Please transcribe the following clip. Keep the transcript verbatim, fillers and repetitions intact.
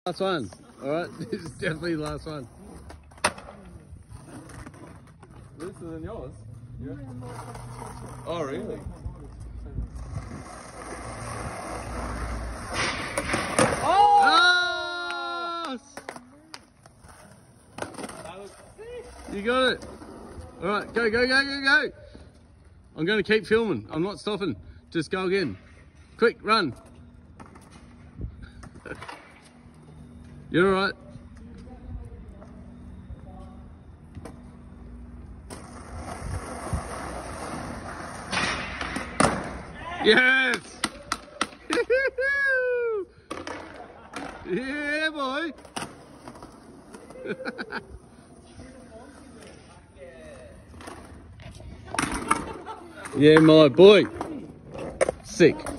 Last one. All right, this is definitely the last one. Looser than yours? Yeah. Oh, really? Oh! You got it. All right, go, go, go, go, go. I'm going to keep filming. I'm not stopping. Just go again. Quick, run. You're all right. Yes! Yeah, boy. Yeah, my boy. Sick.